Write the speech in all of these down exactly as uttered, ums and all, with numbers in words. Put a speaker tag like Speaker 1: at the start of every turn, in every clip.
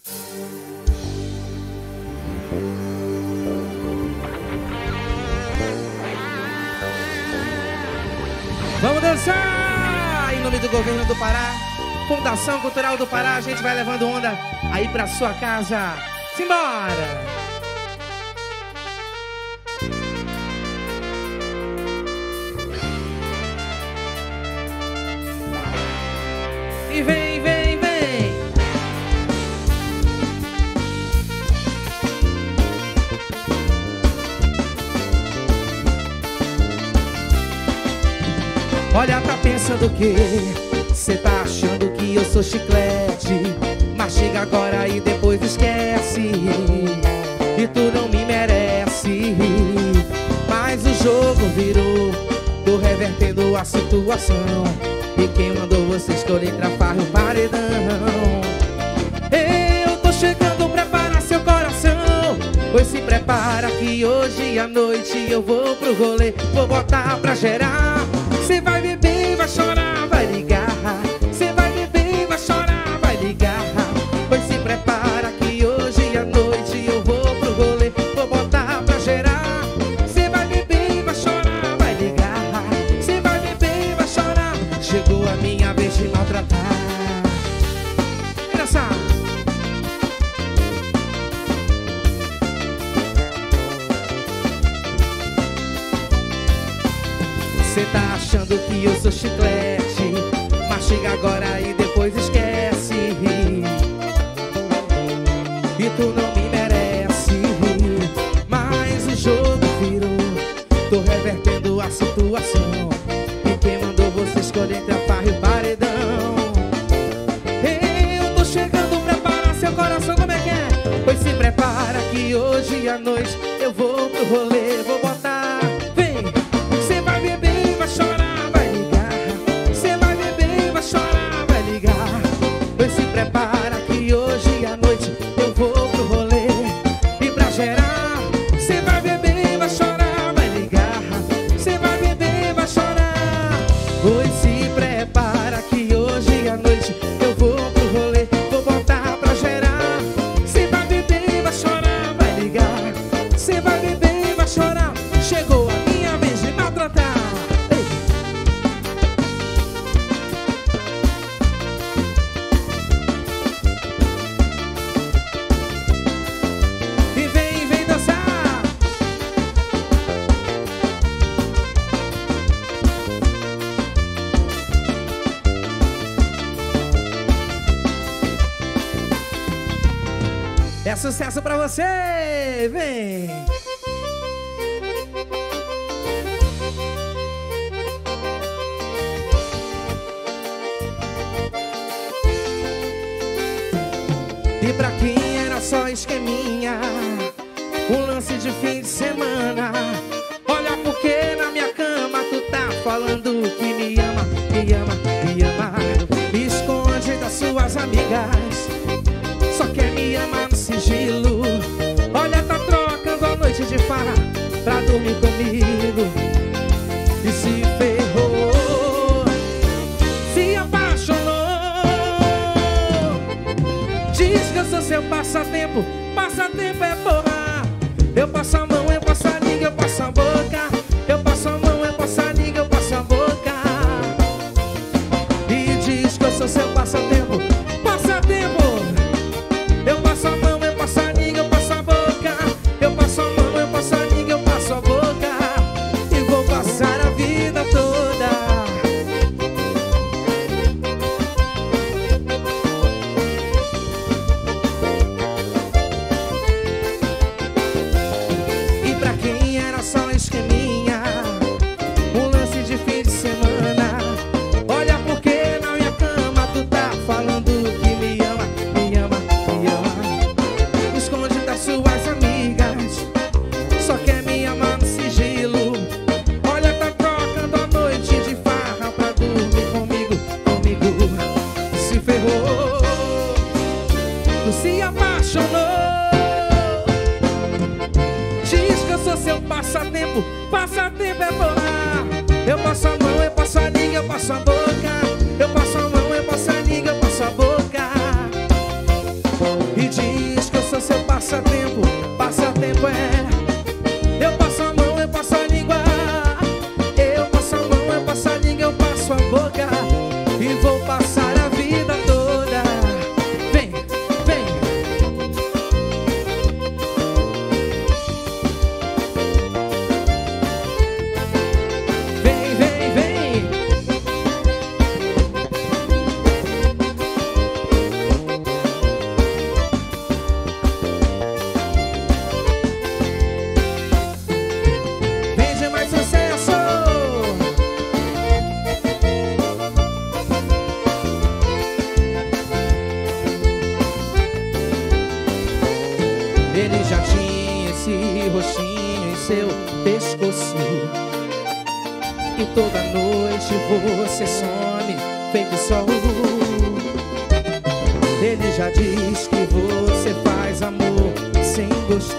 Speaker 1: Vamos dançar! Em nome do Governo do Pará, Fundação Cultural do Pará, a gente vai levando onda aí pra sua casa. Simbora! E vem, vem, vem! Olha, tá pensando o quê? Cê tá achando que eu sou chiclete? Mastiga agora e depois esquece. E tu não me merece. Mas o jogo virou, tô revertendo a situação. E quem mandou você escolher pra farra o paredão? Eu tô chegando, prepara seu coração. Pois se prepara que hoje à noite eu vou pro rolê. Vou botar pra gerar. Cê vai beber, vai chorar, vai ligar. Cê vai beber, vai chorar, vai ligar. Pois se prepara que hoje à noite eu vou pro rolê. Vou botar pra gerar. Cê vai beber, vai chorar, vai ligar. Cê vai beber, vai chorar. Chegou a minha vez de maltratar. Engraçado. Cê tá achando que eu sou chiclete? Mastiga agora e depois esquece. E tu não me merece. Mas o jogo virou, tô revertendo a situação. E quem mandou você escolher entre a farra e o paredão? Eu tô chegando, prepara seu coração, como é que é? Pois se prepara que hoje à noite eu vou pro rolê, vou botar. Prepara que hoje à noite eu vou pro rolê. E pra gerar, cê vai beber, vai chorar, vai ligar. Cê vai beber, vai chorar. Pois se prepara que hoje à noite eu vou pro rolê. Vou botar pra gerar. Cê vai beber, vai chorar, vai ligar. Cê vai beber, vai chorar. Chegou a minha vez de maltratar. Ei. É sucesso pra você! Vem! E pra quem era só esqueminha, um lance de fim de semana. Olha porque na minha cama tu tá falando que me ama, me ama, me ama. Esconde das suas amigas, só quer me amar no sigilo. Olha, tá trocando a noite de farra pra dormir comigo. E se ferrou, se apaixonou. Diz que eu sou seu passatempo. Passatempo é porra. Eu passo a mão, eu passo a língua, eu passo a boca. Eu passo a mão, eu passo a língua, eu passo a boca. E diz que eu sou seu passatempo. Passatempo. Eu passo a mão, eu passo a língua, eu passo a boca. Eu passo a mão, eu passo a língua, eu passo a boca. E vou passar a vida toda. E pra quem era só esqueminha, um lance de fim de semana. Olha porque na minha cama tu tá falando que me ama, me ama, me ama. Esconde das suas amigas, só quer me amar no sigilo. Olha, tá trocando a noite de farra pra dormir comigo, comigo. Se ferrou, tu se apaixonou. Diz que eu sou seu passatempo. Passatempo é porra. Eu passo a mão, eu passo a língua, eu passo a boca. Eu passo a mão, eu passo a língua, eu passo a boca. E diz seu pescoço. E toda noite você some feito sol. Ele já diz que você faz amor sem gosto.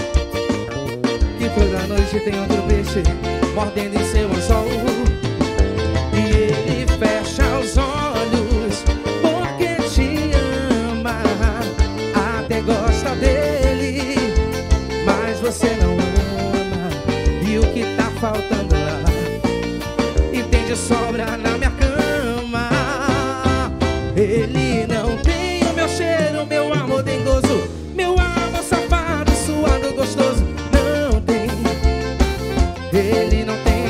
Speaker 1: E toda noite tem outro peixe mordendo em seu anzol. E ele fecha os olhos porque te ama, até gosta dele, mas você não ama. E o que tá faltando lá e tem de sobra na minha cama. Ele não tem o meu cheiro, meu amor dengoso, meu amor safado, suado, gostoso. Não tem, ele não tem.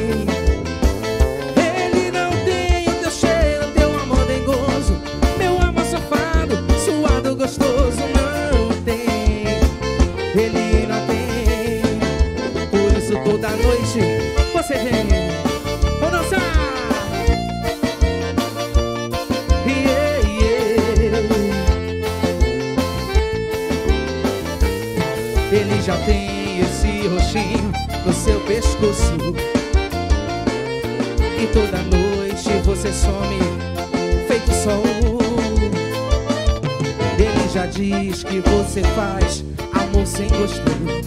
Speaker 1: Ele não tem o teu cheiro, teu amor dengoso, meu amor safado, suado, gostoso. Não tem, ele não tem. Por isso toda noite você vem. Vamos dançar! Yeah, yeah. Ele já tem esse roxinho no seu pescoço. E toda noite você some feito sol. Ele já diz que você faz amor sem gosto.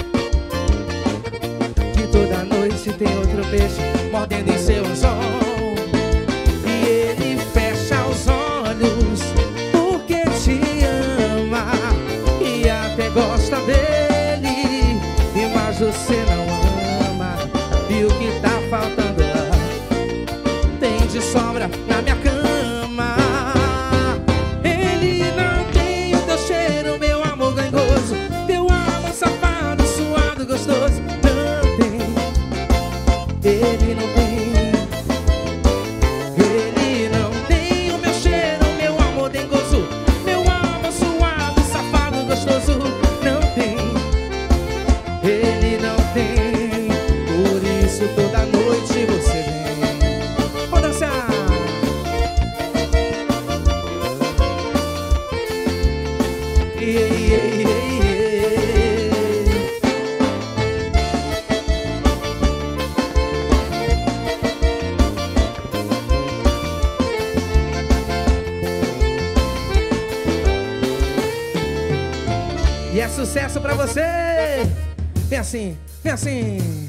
Speaker 1: Que toda noite tem outro peixe mordendo em seu anzol. E ele fecha os olhos porque te ama e até gosta dele, e mas você não ama. E o que tá faltando lá tem de sobra na minha cama. Ele não tem o teu cheiro, meu amor gangoso, teu amor safado, suado, gostoso. Não tem, ele não tem. Ele não tem o meu cheiro, meu amor dengoso, meu amor suado, safado, gostoso. Não tem, ele não tem. Por isso toda noite você vem. Vou dançar. Yeah, yeah, yeah, yeah. E é sucesso pra você. Vem assim, vem assim.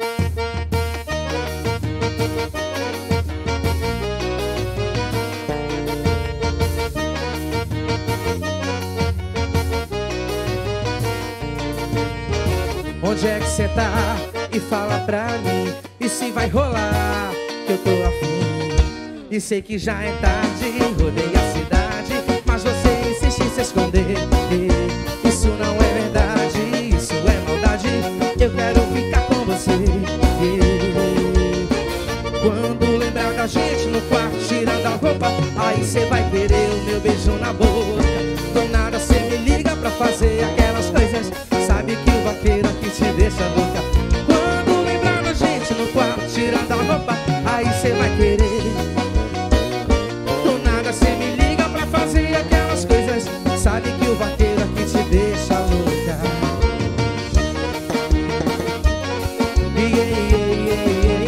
Speaker 1: Onde é que cê tá? E fala pra mim. E se vai rolar? Que eu tô afim. E sei que já é tarde, rodei a cidade, mas você insiste em se esconder. Isso não é verdade, isso é maldade. Eu quero ficar com você. Quando lembrar da gente no quarto tirando a roupa, aí cê vai querer o meu beijo na boca. Do nada cê me liga pra fazer aquelas coisas. Sabe que o vaqueiro aqui te deixa louca. Quando lembrar da gente no quarto tirando a roupa, aí cê vai querer. Do nada cê me liga pra fazer aquelas coisas. Sabe que o vaqueiro aqui te deixa louca. Yeah, yeah, yeah,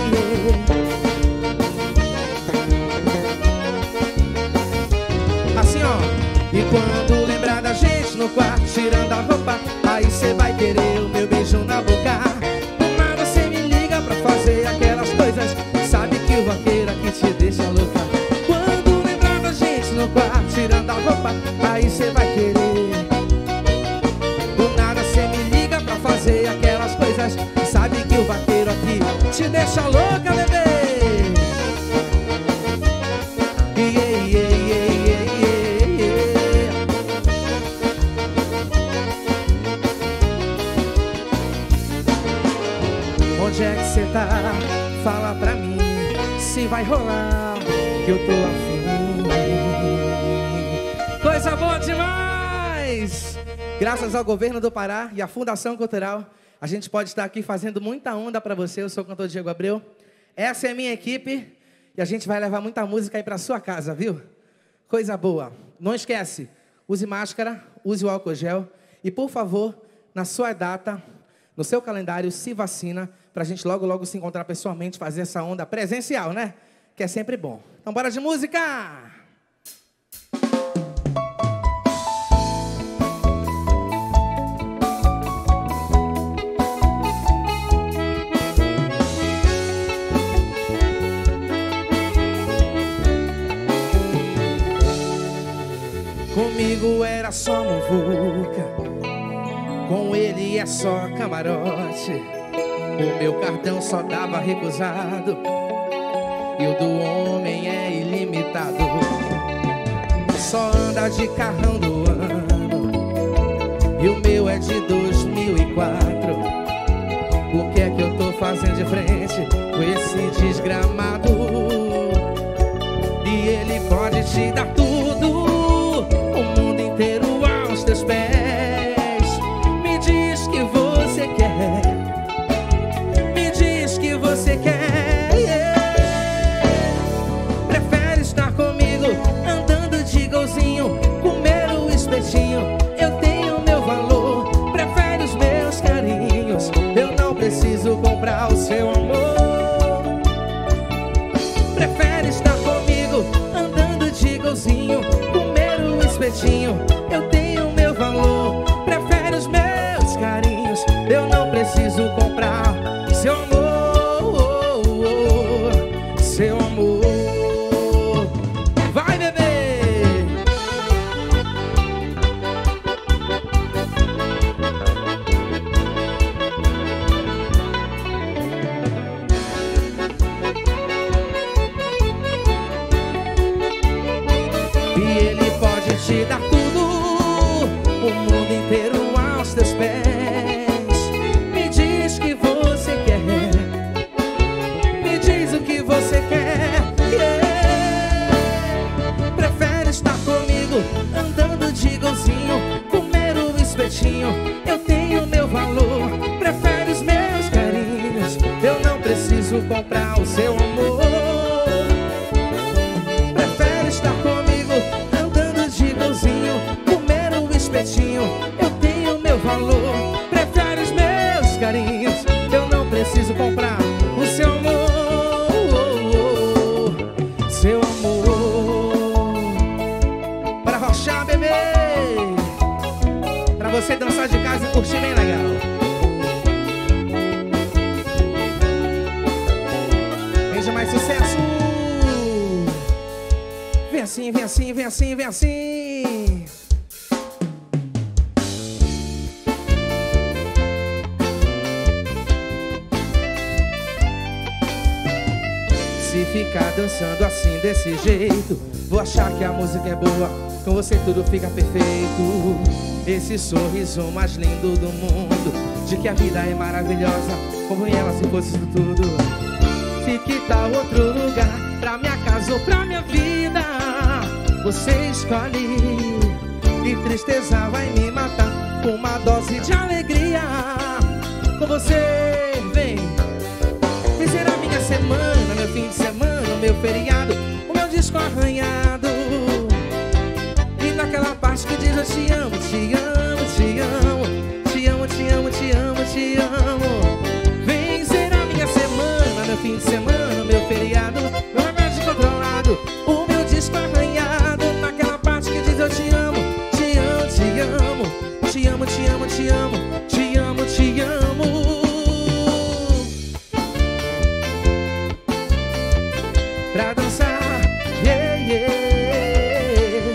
Speaker 1: yeah. Assim ó. E quando lembrar da gente no quarto tirando a roupa, aí cê vai querer o meu beijo na boca. Do nada cê me liga pra fazer aquelas coisas. Sabe que o vaqueiro aqui te deixa louca. Quando lembrar da gente no quarto tirando a roupa, aí cê vai querer. Do nada cê me liga pra fazer aquelas coisas. Sabe que o vaqueiro aqui te deixa louca, bebê. Yeah, yeah, yeah, yeah, yeah. Onde é que cê tá? Fala pra mim. Se vai rolar, que eu tô afim. Coisa boa demais! Graças ao governo do Pará e à Fundação Cultural, a gente pode estar aqui fazendo muita onda pra você. Eu sou o cantor Diego Abreu. Essa é a minha equipe e a gente vai levar muita música aí pra sua casa, viu? Coisa boa. Não esquece, use máscara, use o álcool gel e, por favor, na sua data, no seu calendário, se vacina, pra gente logo, logo se encontrar pessoalmente, fazer essa onda presencial, né? Que é sempre bom. Então bora de música! Comigo era só muvuca, com ele é só camarote. O meu cartão só dava recusado e o do homem é ilimitado. Só anda de carrão do ano e o meu é de dois mil e quatro. O que é que eu tô fazendo de frente com esse desgramado? E ele pode te dar tudo, o mundo inteiro aos teus pés. Me diz que você quer, me diz que você quer, yeah. Prefere estar comigo andando de golzinho, comer o espetinho, eu tenho meu valor. Prefere os meus carinhos, eu não preciso comprar o seu amor. Prefere estar comigo andando de golzinho, espetinho, eu tenho meu valor. Prefere os meus carinhos, eu não preciso comprar seu amor, seu amor. Vai, bebê! E ele pode te dar tudo, o mundo inteiro aos teus pés. Me diz que você quer, me diz o que você quer, yeah. Prefere estar comigo andando de golzinho, comer o espetinho, eu tenho meu valor. Prefere os meus carinhos, eu não preciso comprar o seu amor. Prefere estar comigo andando de golzinho, comer o espetinho, eu tenho meu valor. Prefere os meus carinhos, eu não preciso comprar o seu amor, seu amor. Para rochar, bebê, pra você dançar de casa e curtir bem legal. Veja mais sucesso. Vem assim, vem assim, vem assim, vem assim. Se ficar dançando assim desse jeito, vou achar que a música é boa, com você tudo fica perfeito. Esse sorriso mais lindo do mundo, de que a vida é maravilhosa, como ela se fosse tudo. Se que tal outro lugar, pra minha casa ou pra minha vida, você escolhe. E tristeza vai me matar com uma dose de alegria. Com você, vem. E será minha semana, meu fim de semana, meu feriado, o meu disco arranhado. E naquela parte que diz eu te amo, te amo, te amo, te amo, te amo, te amo, te amo. Vem, será minha semana, meu fim de semana, meu feriado, meu remédio controlado, o meu disco arranhado. Naquela parte que diz eu te amo, te amo, te amo, te amo, te amo, te amo, te amo, te amo. Pra dançar, yeah, yeah.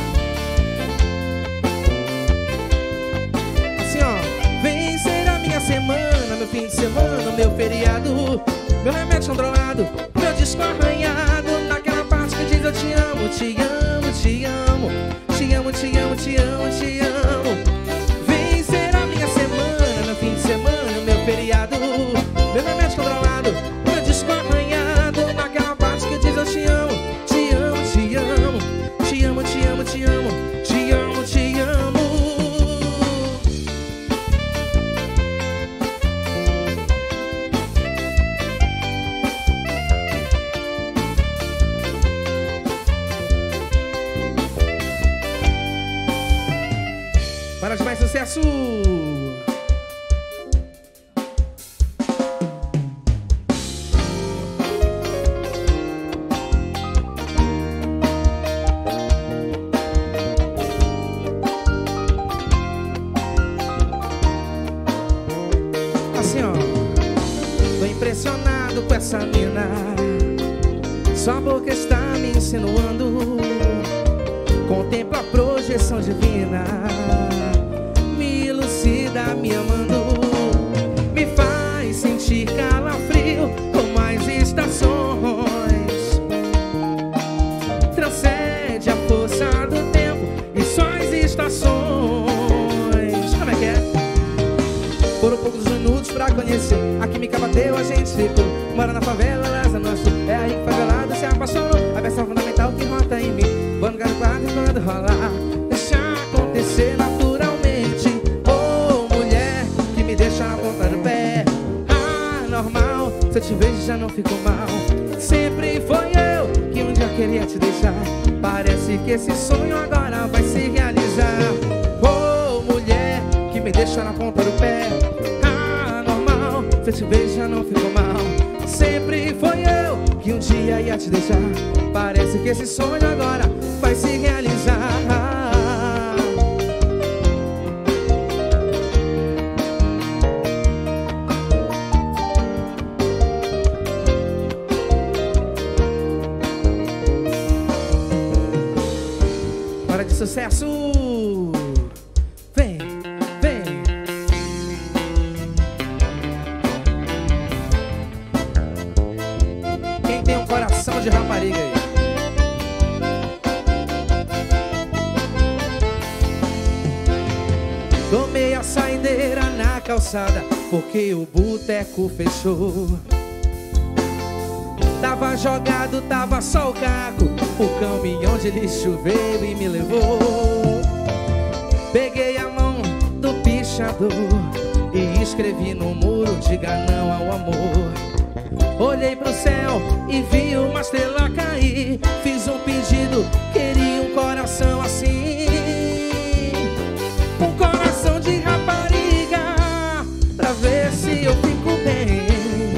Speaker 1: Assim, ó. Vem, será minha semana, meu fim de semana, meu feriado, meu remédio controlado, meu disco arranhado. Naquela parte que diz eu te amo, te amo, te amo, te amo, te amo, te amo, te amo. Vem, será minha semana, meu fim de semana, meu feriado, meu remédio controlado, meu disco arranhado. Naquela parte que diz eu te amo, te amo, te amo, te amo, te amo, te amo, te amo, te amo. Para de mais sucesso. proteção divina me elucida, me amando, me faz sentir calafrio como as estações, transcende a força do tempo e só as estações. Como é que é? Foram poucos minutos pra conhecer, a química bateu, a gente ficou. Mora na favela, Lázaro Nosso, é aí que favelado se apaixonou. A versão fundamental que rota em mim, vou no quadro e quando rolar, deixa acontecer naturalmente. Oh, mulher, que me deixa na ponta do pé. Ah, normal, se eu te vejo já não fico mal. Sempre foi eu que um dia queria te deixar. Parece que esse sonho agora vai se realizar. Oh, mulher, que me deixa na ponta do pé. Ah, normal, se eu te vejo já não fico mal. Sempre foi eu que um dia ia te deixar. Parece que esse sonho agora vai se realizar. Hora de sucesso! Vem, vem! Quem tem um coração de rapariga aí? Tomei a saideira na calçada porque o boteco fechou. Tava jogado, tava só o caco, o caminhão de lixo veio e me levou. Peguei a mão do pichador e escrevi no muro: diga não ao amor. Olhei pro céu e vi uma estrela cair. Fiz um pedido, queria um coração assim, um coração de rapariga, pra ver se eu fico bem.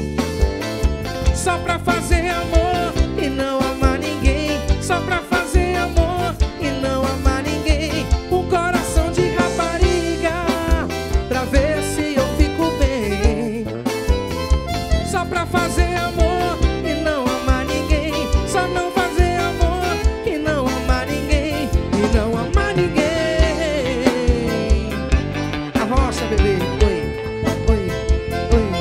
Speaker 1: Só pra fazer amor e não amar ninguém. Só pra fazer amor e não amar ninguém. Um coração de rapariga, pra ver se eu fico bem. Só pra fazer amor e não amar ninguém. Só não fazer amor e não amar ninguém. E não amar ninguém. A rocha, bebê. Oi, oi, oi.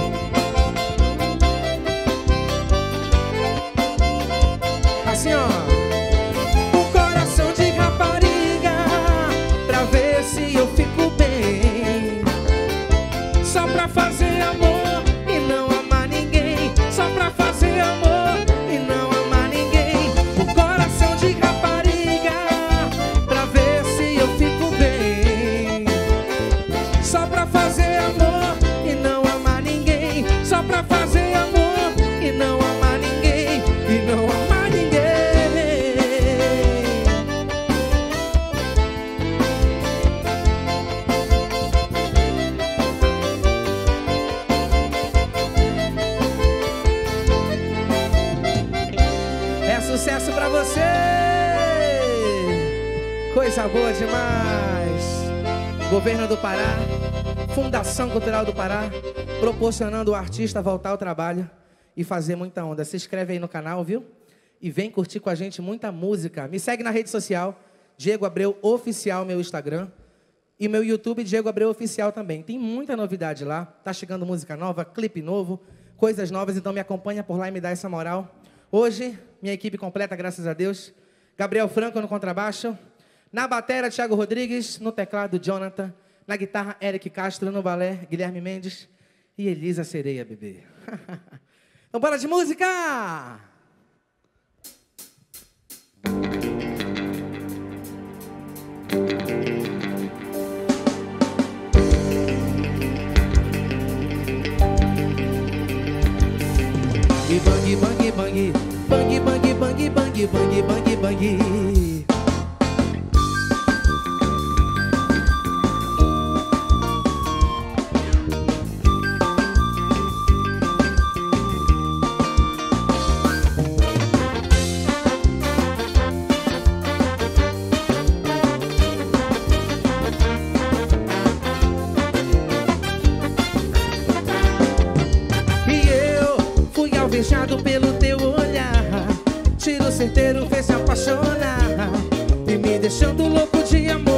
Speaker 1: Assim, ó. Um coração de rapariga, pra ver se eu fico bem. Só pra fazer amor e não amar ninguém. Só pra fazer amor e não amar ninguém. Um coração de rapariga, pra ver se eu fico bem. Só pra fazer amor e não amar ninguém. Só pra fazer amor e não amar ninguém. E não amar ninguém. É sucesso pra você! Coisa boa demais! Governo do Pará, Fundação Cultural do Pará, proporcionando o artista voltar ao trabalho e fazer muita onda. Se inscreve aí no canal, viu? E vem curtir com a gente muita música. Me segue na rede social, Diego Abreu Oficial, meu Instagram. E meu YouTube, Diego Abreu Oficial também. Tem muita novidade lá. Tá chegando música nova, clipe novo, coisas novas. Então me acompanha por lá e me dá essa moral. Hoje, minha equipe completa, graças a Deus. Gabriel Franco no contrabaixo. Na bateria, Thiago Rodrigues. No teclado, Jonathan. Na guitarra, Eric Castro. No balé, Guilherme Mendes. E Elisa Sereia, bebê. Então bora de música! E bang, bang, bang, bang, bang, bang, bang, bang, bang, bang. Alvejado pelo teu olhar, tiro certeiro fez se apaixonar e me deixando louco de amor.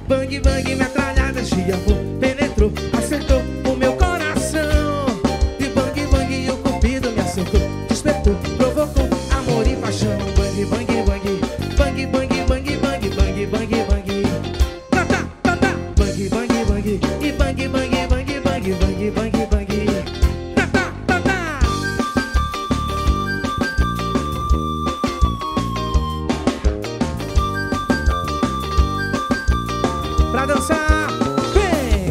Speaker 1: Bang, bang, metralhada de amor penetrou, acertou o meu coração. E bang, bang, o cupido me acertou, despertou, provocou amor e paixão. Bang, bang, bang, bang, bang, bang, bang, bang, bang, bang. Tá, tá, tá, tá. Bang, bang, bang, e bang, bang, bang, bang, bang, bang, bang. Tá, tá, tá, tá. Pra dançar, vem!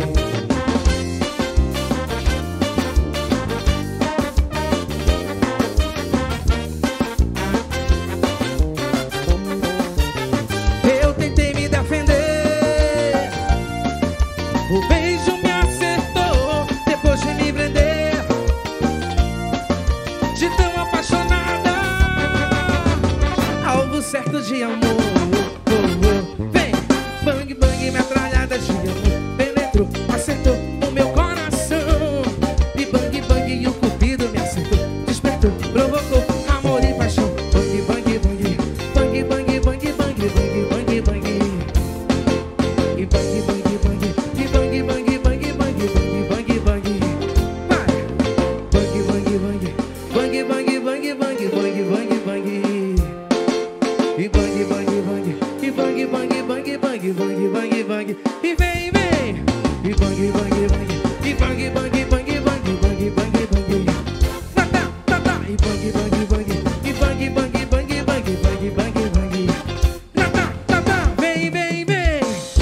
Speaker 1: Eu tentei me defender, o beijo me acertou, depois de me prender, de tão apaixonada, algo certo de amor. Vem! Bang, bang, metralhada de amor penetrou, acertou o meu coração. E bang, bang, o cupido me acertou, despertou, provocou amor e paixão. Bang, bang, bang, bang, bang, bang, bang, bang, bang, bang. E bang, bang, bang, e bang, bang, bang, bang, bang, bang, bang. Vai! Bang, bang, bang, bang, bang, bang, bang, bang, bang, bang. E bang, bang, bang, e bang, bang, bang, bang, bang, bang, bang. E vem, vem. E bang, bang, bang, e bang, bang, bang, bang, bang, bang, bang. Tá, tá, tá, tá. E bang, bang, bang, e bang, bang, bang, bang, bang, bang, bang. Tá, tá, tá, tá. Vem, vem, vem.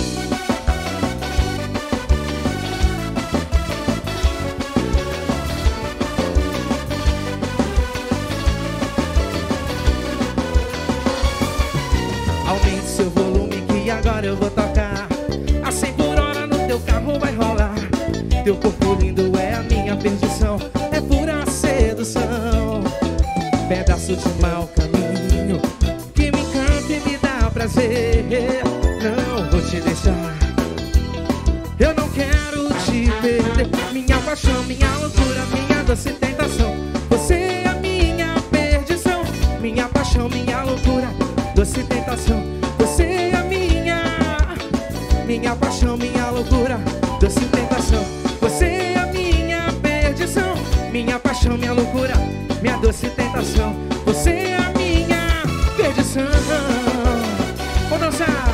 Speaker 1: Aumente seu volume que agora eu vou tocar a cem por hora no teu carro vai rolar. Teu corpo lindo é a minha perdição, é pura sedução. Pedaço de mau caminho que me encanta e me dá prazer. Não vou te deixar, eu não quero te perder. Minha paixão, minha loucura, minha doce tentação. Você é a minha perdição. Minha paixão, minha loucura, doce tentação. Você é a minha, minha paixão, minha loucura, doce tentação. Você é a minha perdição. Minha paixão, minha loucura, minha doce tentação. Você é a minha perdição. Vou dançar.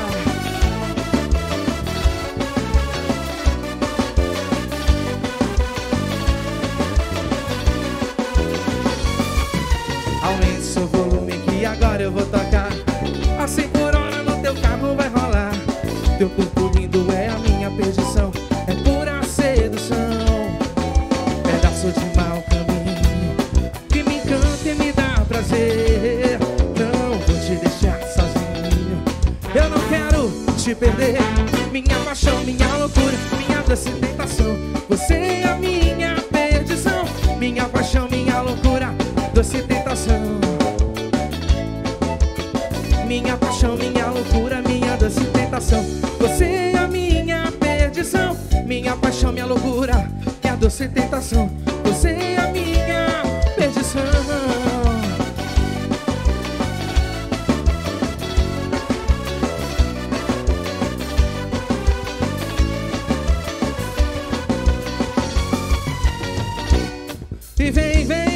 Speaker 1: Aumente seu volume que agora eu vou tocar a cem por hora no teu carro vai rolar. Teu corpo lindo é a minha perdição, é pura sedução. Pedaço de mau caminho que me encanta e me dá prazer. Não vou te deixar sozinho, eu não quero te perder. Minha paixão, minha loucura, minha doce tentação. Você é a minha perdição. Minha paixão, minha loucura, doce tentação. Minha paixão, minha loucura, minha doce tentação. Você é a minha perdição. Minha paixão, minha loucura, minha doce tentação. Você é a minha perdição. E vem, vem.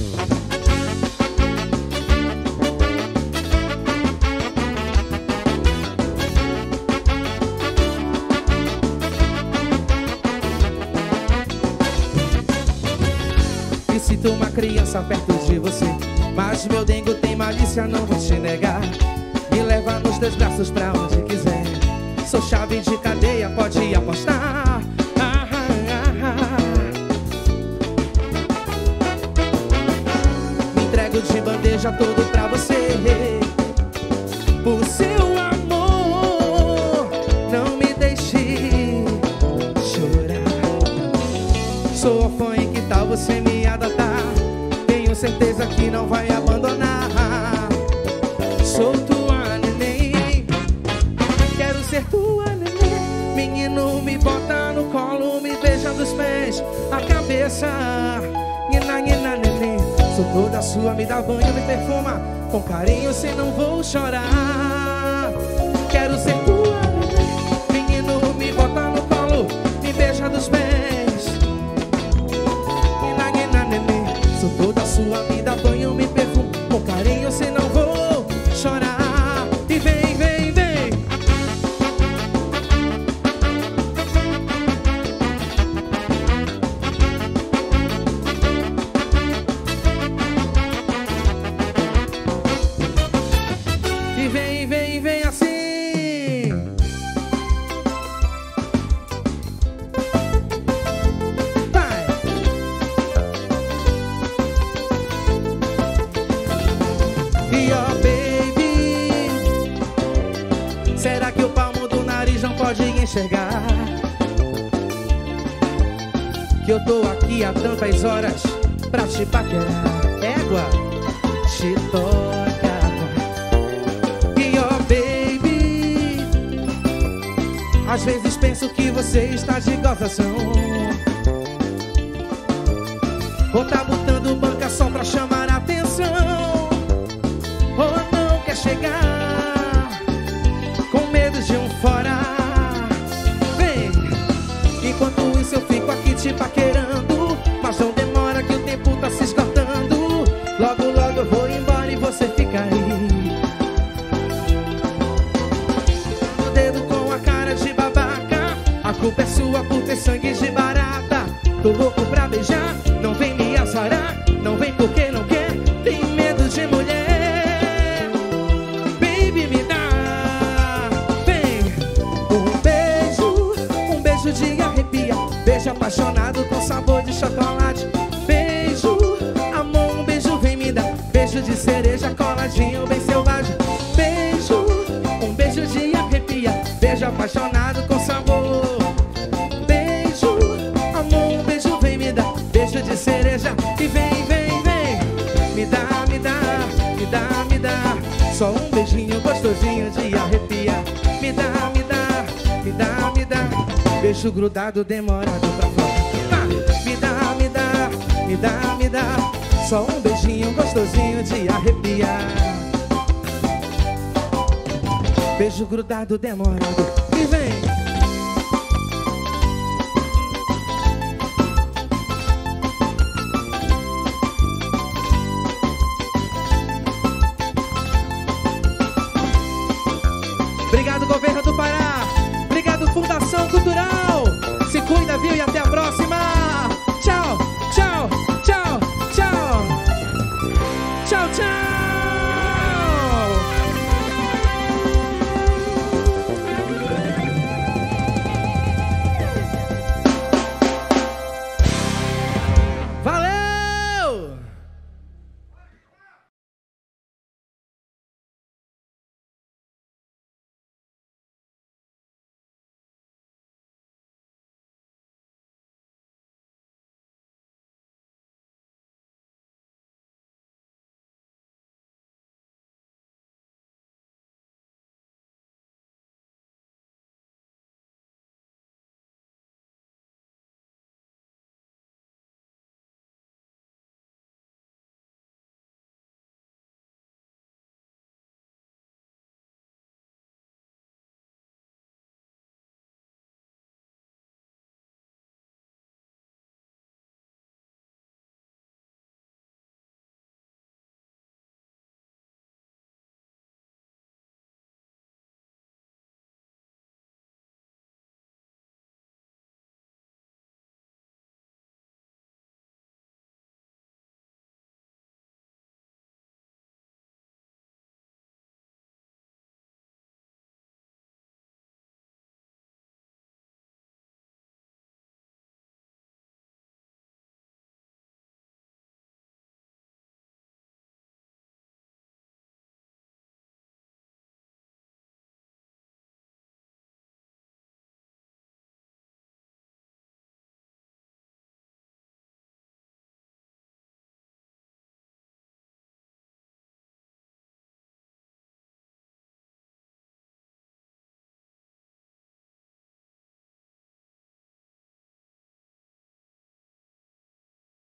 Speaker 1: Me sinto uma criança perto de você, mas meu dengo tem malícia, não vou te negar. Me leva nos teus braços pra onde quiser. Sou chave de cadeia, pode apostar. Ah, ah, ah, ah. Me entrego de bandeja todo pra você. Por seu amor, não me deixe chorar. Sou órfão e que tal você me adotar? Tenho certeza que não vai abandonar. Sou tua neném, quero ser tua neném. Menino, me bota no colo, me beija dos pés a cabeça. Nina, nina, neném, sou toda sua, me dá banho, me perfuma com carinho, se não vou chorar. Quero ser tua neném. será que o palmo do nariz não pode enxergar? Que eu tô aqui há tantas horas pra te paquerar. Égua, te toca. E ó, baby, às vezes penso que você está de gozação, ou tá botando banca só pra chamar a atenção, ou não quer chegar com medo de um fora. Vem, enquanto isso eu fico aqui te paquerando, mas não demora que o tempo tá se esgotando. Logo, logo eu vou embora e você fica aí, o dedo com a cara de babaca. A culpa é sua por ter sangue de barata. Tô louco pra beijar, não vem me azarar. Não vem porque não quer, tem medo de mulher. Baby, me dá, vem, um beijo, um beijo de arrepia. Beijo apaixonado com sabor de chocolate. Beijo, amor, um beijo vem me dar. Beijo de cereja coladinho, bem selvagem. Beijo, um beijo de arrepia. Beijo apaixonado com sabor. Beijo, amor, um beijo vem me dar. Beijo de cereja e vem, vem, vem. Me dá, me dá, me dá, me dá. Só um beijinho gostosinho de arrepiar. Me dá, me dá, me dá, me dá. Beijo grudado, demorado pra fora. Ah, me dá, me dá, me dá, me dá. Só um beijinho gostosinho de arrepiar. Beijo grudado, demorado e vem.